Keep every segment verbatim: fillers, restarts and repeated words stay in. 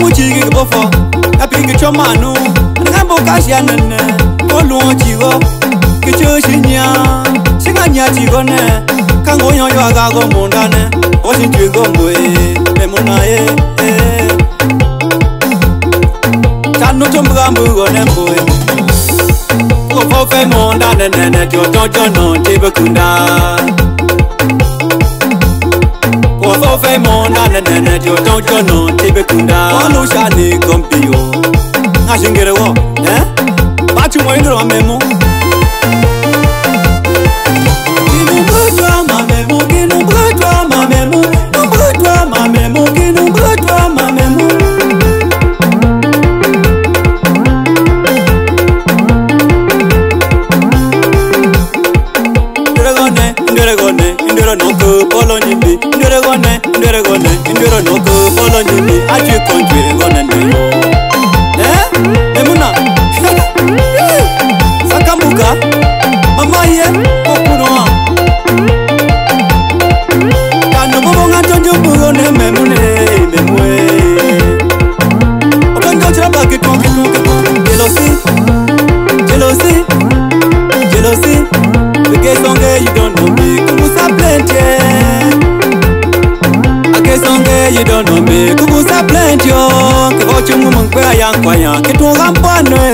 muchi ki bofo api ki chomanu ngambo kashianene olu chigo ki choshinya singanya chigo ne kango yo yo aga go mondane oshin chigo ngwe memuna ye tanu tumgambu go nemboy ko fo fe mondane ne ne jo jo jo no tibakunda ko fo fe mondane ne ne jo jo jo no tibakunda olu shani kompio ngashingere wo eh bachu mo indro memo you don't know me, kubusa plenty yo. Kiko chungu mungkwe yang kwaya, kitu gampane.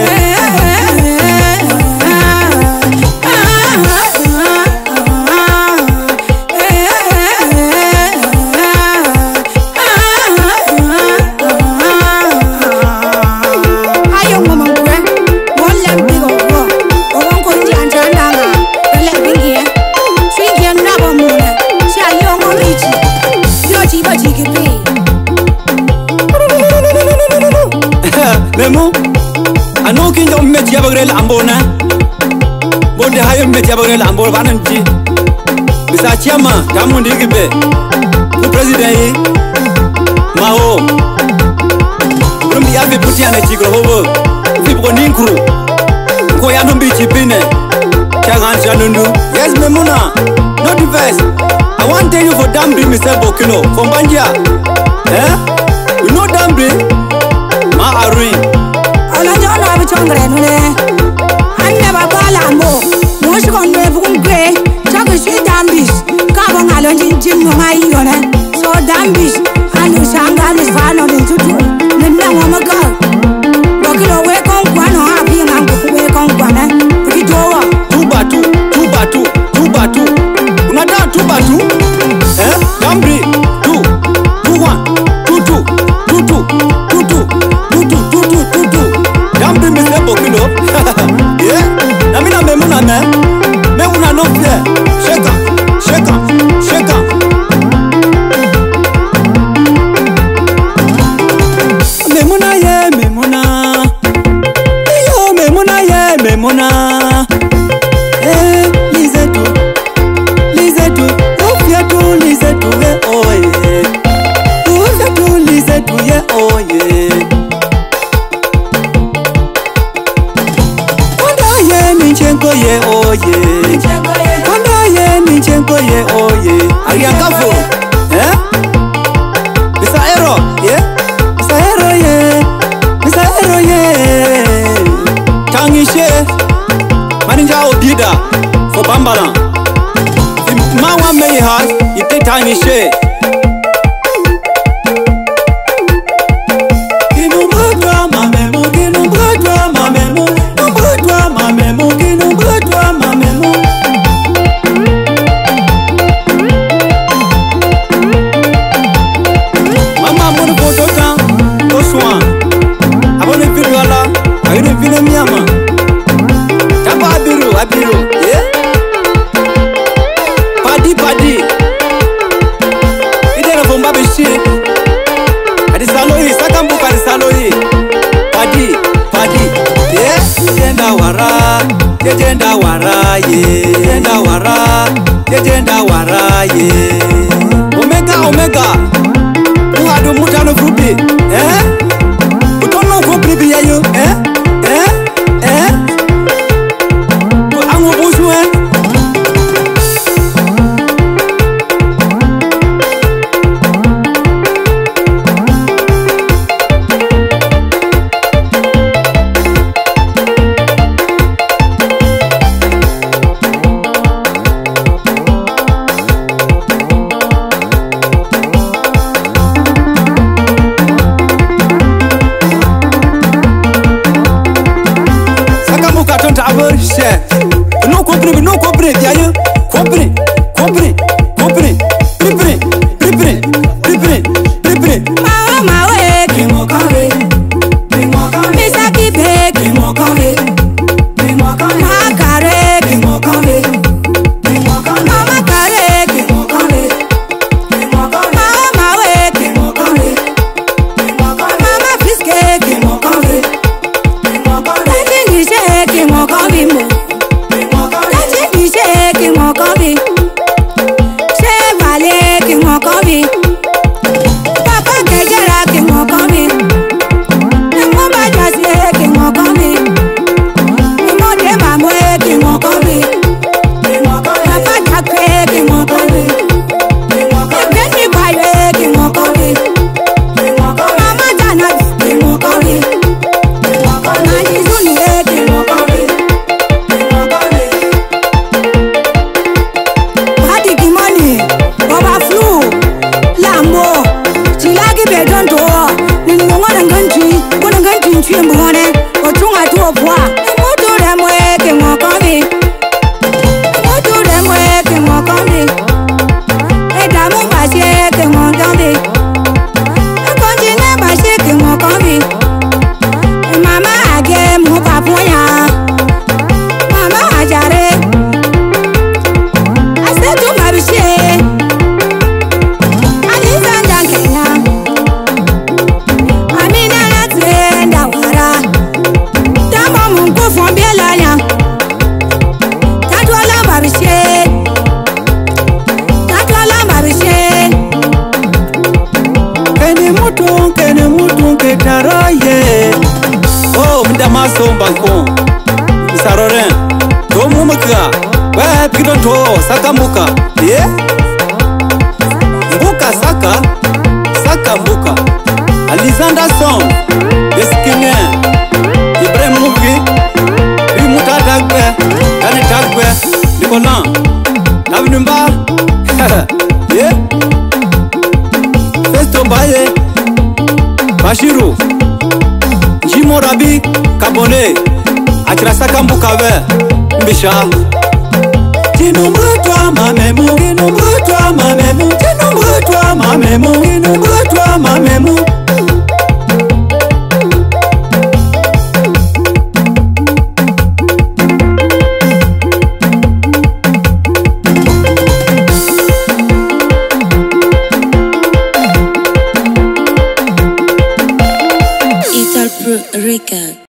Memu, anu kinjo meji abagre lambo na, bonde hayo meji abagre lambo bananji. Bisa chama tamu ndigibe, ku president yi, mao. Rumbi yafi puti ane chigro hobo, fipo ninkuru, ko ya numbi chipine, changan chanundu. Yes memuna, no defense. I want tell you for Dambri Mister Bokino, from Bandia. Eh? You know Dambri? Ma Arui. Ala jona bichongre nule. Anya baba lambo. Moshi konwe bukungwe. Chako shi Dambis. Kabo ngalo njim no ngai yone. So Dambis. Anu shanga ni fano ni tutu. Nina wamaga. Bokilo we kongwa no hapi ngangu we kongwa na. Kujitoa. Tubatu, tubatu, tubatu. Unada tubatu? Eh? Dambri. Two, two one, two two, two two, two two, two two, two two, two two. Dambri Mister Bokino. Yeah? Namina memuna me. Memuna no fear. Shake up, shake up, shake up. Memuna ye, memuna. Yo, memuna ye, memuna. Eh, lise tu, lise tu. Ofia tu, lise tu, eh, oh yeah. Ofia tu, lise tu, yeah, oh yeah. Minchenko ye oye, Konda ye minchenko ye oye. Ariangafo, eh? Misa Ero, yeah? Misa Ero ye, Misa Ero ye. Tangishe, Maninja Odida for Bambala. Mawa may has, you take Tangishe. Yejenda waraye, yejenda wara, yejenda waraye. Omega, omega. Uado mutano frubi, eh? Utono frubi yayo, eh? Eh? Eh? Ango buswe. Che, non compris, non compris, d'ailleurs, compris, compris, compris, pripri, pripri, pripri, pripri. Mama mawe kimo kare, kimo kare. Misaki be kimo kare, kimo kare. Makare kimo kare, kimo kare. Mama kare kimo kare, kimo kare. Mama mawe kimo kare, kimo kare. Mama fiske kimo kare, kimo kare. Lati nishe kimo kare mo, kimo kare. Lati nishe kimo kare, she vale kimo kare. Oh, mdamaso banko Saroren Do mumuka Wa pido to Saka muka Yeah Mbuka saka Saka mbuka Alizanda song Deskine Ibrahim Mugi Rimuta dagwe Kani dagwe Nikolan Navinumba Yeah Festo baye Bashiru Jimo Rabi Kabone Achirasaka Mbukawe Mbisha Tinumbutwa mamemu Tinumbutwa mamemu Tinumbutwa mamemu Tinumbutwa mamemu Rica.